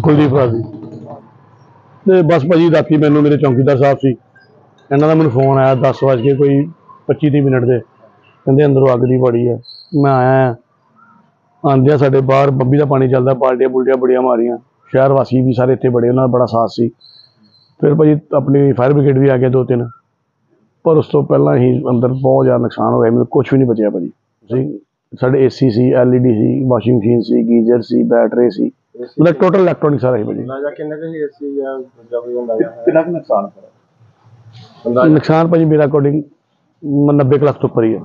ਕੁਲਦੀਪ ਰਾਜੀ ਤੇ ਬਸ ਭਾਜੀ ਰਾਤੀ ਮੈਨੂੰ ਮੇਰੇ ਚੌਂਕੀਦਾਰ ਸਾਹਿਬ ਸੀ, ਇਹਨਾਂ ਦਾ ਮੈਨੂੰ ਫੋਨ ਆਇਆ 10 ਵਜੇ ਕੇ ਕੋਈ 25-30 ਮਿੰਟ ਦੇ, ਕਹਿੰਦੇ ਅੰਦਰੋਂ ਅੱਗ ਦੀ ਬੜੀ ਹੈ। ਮੈਂ ਆਇਆ, ਆਉਂਦਿਆਂ ਸਾਡੇ ਬਾਹਰ ਬੰਬੀ ਦਾ ਪਾਣੀ ਚੱਲਦਾ, ਬਾਲਟੀਆਂ ਬੁਲਟੀਆਂ ਬੜੀਆਂ ਮਾਰੀਆਂ, ਸ਼ਹਿਰ ਵਾਸੀ ਵੀ ਸਾਰੇ ਇੱਥੇ ਬੜੇ, ਉਹਨਾਂ ਦਾ ਬੜਾ ਸਾਥ ਸੀ। ਫਿਰ ਭਾਜੀ ਆਪਣੀ ਫਾਇਰ ਬ੍ਰਿਗੇਡ ਵੀ ਆ ਗਿਆ 2-3, ਪਰ ਉਸ ਤੋਂ ਪਹਿਲਾਂ ਹੀ ਅੰਦਰ ਬਹੁਤ ਜ਼ਿਆਦਾ ਨੁਕਸਾਨ ਹੋ ਗਿਆ, ਮੈਨੂੰ ਕੁਛ ਵੀ ਨਹੀਂ ਬਚਿਆ ਭਾਜੀ। ਸਾਡੇ AC ਸੀ, LED ਸੀ, ਵਾਸ਼ਿੰਗ ਮਸ਼ੀਨ ਸੀ, ਗੀਜ਼ਰ ਸੀ, ਬੈਟਰੀ ਸੀ, मतलब टोटल इलेक्ट्रॉनिक सारा ही भाजी। नुकसान भाजी मेरा अकॉर्डिंग 90 लाख तो ऊपर ही है।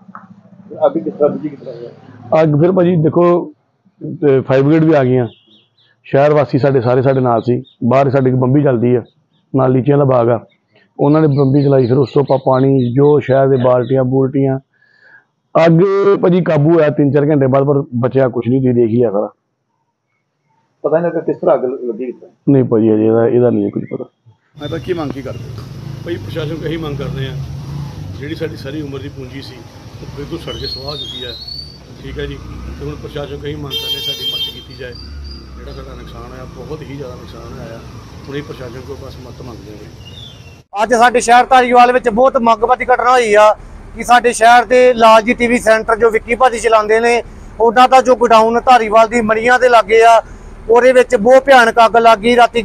अग फिर भाजी देखो फायर ब्रिगेड भी आ गई, शहर वासी सारे नाल सी, बाहर साडी बंबी चलती है, नाल लीचियां का बाग आ, उन्होंने बंबी चलाई, फिर उस तो पानी जो शहर के बाल्टियां बूल्टियां, अग भाजी काबू आया 3-4 घंटे बाद, पर बचा कुछ नहीं, देख लिया सारा। पता नहीं लगा किस तरह आग लगी? नहीं भाजी अजे ਇਹਦਾ नहीं कुछ पता। मैं तो की मांग की करते भाई, प्रशासन को यही मांग करते हैं, जी सारी उम्र की पूंजी सी वो बिल्कुल सड़ के सुहा चुकी है, ठीक है जी। तो हम प्रशासन को यही मांग करते साड़ी मदद की जाए, जोड़ा साਡਾ नुकसान है बहुत ही ज़्यादा नुकसान आया, हम प्रशासन को बस मदद मंगते हैं। ਅੱਜ ਸਾਡੇ ਸ਼ਹਿਰ ਧਾਰੀਵਾਲ ਵਿੱਚ ਬਹੁਤ ਮੰਗਵਾਦੀ ਘਟਨਾ ਹੋਈ ਆ ਕਿ ਸਾਡੇ ਸ਼ਹਿਰ ਦੇ ਲਾਲ ਜੀ TV ਸੈਂਟਰ ਜੋ ਵਿੱਕੀ ਭਾਜੀ ਚਲਾਉਂਦੇ ਨੇ, ਉਹਨਾਂ ਦਾ ਜੋ ਗੋਡਾਊਨ ਧਾਰੀਵਾਲ ਦੀ ਮੜੀਆਂ ਦੇ ਲਾਗੇ ਆ, ਉਹਦੇ ਵਿੱਚ ਬਹੁਤ ਭਿਆਨਕ ਅੱਗ ਲੱਗ ਗਈ ਰਾਤੀ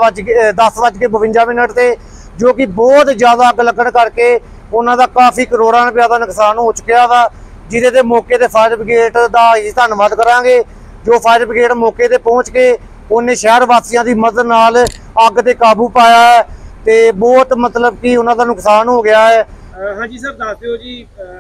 10:52 ਤੇ, ਜੋ ਕਿ ਬਹੁਤ ਜ਼ਿਆਦਾ ਅੱਗ ਲੱਗਣ ਕਰਕੇ ਉਹਨਾਂ ਦਾ ਕਾਫੀ ਕਰੋੜਾਂ ਰੁਪਏ ਦਾ ਨੁਕਸਾਨ ਹੋ ਚੁੱਕਿਆ ਵਾ, ਜਿਹਦੇ ਤੇ ਮੌਕੇ ਤੇ ਫਾਇਰ ਬ੍ਰਿਗੇਡ ਦਾ ਅਸੀਂ ਧੰਨਵਾਦ ਕਰਾਂਗੇ। ਜੋ ਫਾਇਰ ਬ੍ਰਿਗੇਡ ਮੌਕੇ ਤੇ ਪਹੁੰਚ ਕੇ ਉਹਨੇ ਸ਼ਹਿਰ ਵਾਸੀਆਂ ਦੀ ਮਦਦ ਨਾਲ ਅੱਗ ਤੇ ਕਾਬੂ ਪਾਇਆ ਹੈ ਤੇ ਬਹੁਤ मतलब ਕਿ ਉਹਨਾਂ ਦਾ ਨੁਕਸਾਨ ਹੋ ਗਿਆ ਹੈ। ਹਾਂਜੀ ਸਰ ਦੱਸ ਦਿਓ ਜੀ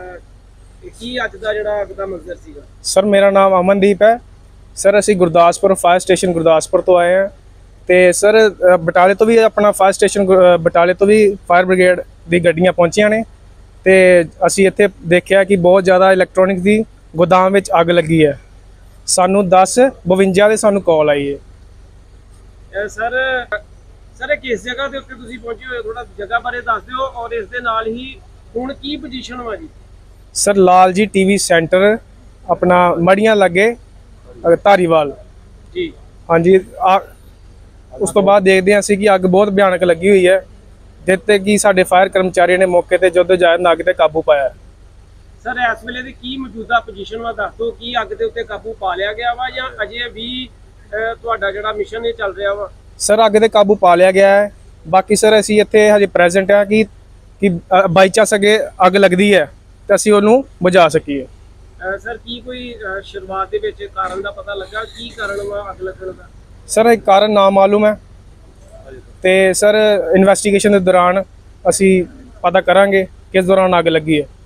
ਕੀ ਅੱਜ ਦਾ ਜਿਹੜਾ ਅੱਗ ਦਾ ਮੰਜ਼ਰ ਸੀਗਾ? ਸਰ ਮੇਰਾ ਨਾਮ ਅਮਨਦੀਪ ਹੈ ਸਰ, ਅਸੀਂ ਗੁਰਦਾਸਪੁਰ ਫਾਇਰ ਸਟੇਸ਼ਨ ਗੁਰਦਾਸਪੁਰ ਤੋਂ ਆਏ ਹਾਂ ਤੇ ਸਰ ਬਟਾਲੇ ਤੋਂ ਵੀ ਆਪਣਾ ਫਾਇਰ ਸਟੇਸ਼ਨ ਬਟਾਲੇ ਤੋਂ ਵੀ ਫਾਇਰ ਬ੍ਰਿਗੇਡ ਦੀ ਗੱਡੀਆਂ ਪਹੁੰਚੀਆਂ ਨੇ ਤੇ ਅਸੀਂ ਇੱਥੇ ਦੇਖਿਆ ਕਿ ਬਹੁਤ ਜ਼ਿਆਦਾ ਇਲੈਕਟ੍ਰੋਨਿਕ ਦੀ ਗੋਦਾਮ ਵਿੱਚ ਅੱਗ ਲੱਗੀ ਹੈ। ਸਾਨੂੰ 10:52 ਦੇ ਸਾਨੂੰ ਕਾਲ ਆਈ ਹੈ। ਸਰ ਕਿਸ ਜਗ੍ਹਾ ਦੇ ਉੱਤੇ ਤੁਸੀਂ ਪਹੁੰਚੇ ਹੋਏ, ਥੋੜਾ ਜਗ੍ਹਾ ਬਾਰੇ ਦੱਸ ਦਿਓ, ਔਰ ਇਸ ਦੇ ਨਾਲ ਹੀ ਹੁਣ ਕੀ ਪੋਜੀਸ਼ਨ ਵਾ ਜੀ? Sir Lal ji TV centre ਆਪਣਾ ਮੜੀਆਂ ਲੱਗੇ ਧਾਰੀਵਾਲ ਜੀ। ਹਾਂਜੀ ਉਸ ਤੋਂ ਬਾਅਦ ਦੇਖਦੇ ਹਾਂ ਅਸੀਂ ਕਿ ਅੱਗ ਬਹੁਤ ਭਿਆਨਕ ਲੱਗੀ ਹੋਈ ਹੈ, ਜਿੱਤੇ ਕਿ ਸਾਡੇ ਫਾਇਰ ਕਰਮਚਾਰੀ ਨੇ ਮੌਕੇ ਤੇ ਜਦੋਂ ਜਾਇਦ ਅੱਗ ਤੇ ਕਾਬੂ ਪਾਇਆ। ਸਰ ਇਸ ਵੇਲੇ ਦੀ ਕੀ ਮੌਜੂਦਾ ਪੋਜੀਸ਼ਨ ਵਾ ਦੱਸ ਦਿਓ, ਕੀ ਅੱਗ ਦੇ ਉੱਤੇ ਕਾਬੂ ਪਾ ਲਿਆ ਗਿਆ ਵਾ ਜਾਂ ਅਜੇ ਵੀ ਤੁਹਾਡਾ ਜਿਹੜਾ ਮਿਸ਼ਨ ਇਹ ਚੱਲ ਰਿਹਾ ਵਾ? ਸਰ ਅੱਗ ਤੇ ਕਾਬੂ ਪਾ ਲਿਆ ਗਿਆ ਹੈ, ਬਾਕੀ ਸਰ ਅਸੀਂ ਇੱਥੇ ਹਜੇ ਪ੍ਰੈਜ਼ੈਂਟ ਆ ਕਿ ਬਾਈ ਚਾਂਸ ਅੱਗੇ ਅੱਗ ਲੱਗਦੀ ਹੈ ਤੇ ਅਸੀਂ ਉਹਨੂੰ ਬੁਝਾ ਸਕੀਏ। ਸਰ ਕੀ ਕੋਈ ਸ਼ੁਰੂਆਤ ਦੇ ਵਿੱਚ ਕਾਰਨ ਦਾ ਪਤਾ ਲੱਗਾ, ਕੀ ਕਾਰਨ ਵਾ ਅੱਗ ਲੱਗਣ ਦਾ? ਸਰ ਇਹ ਕਾਰਨ ਨਾ ਮਾਲੂਮ ਹੈ ਤੇ ਸਰ ਇਨਵੈਸਟੀਗੇਸ਼ਨ ਦੇ ਦੌਰਾਨ ਅਸੀਂ ਪਤਾ ਕਰਾਂਗੇ ਕਿਸ ਦੌਰਾਨ ਅੱਗ ਲੱਗੀ ਹੈ।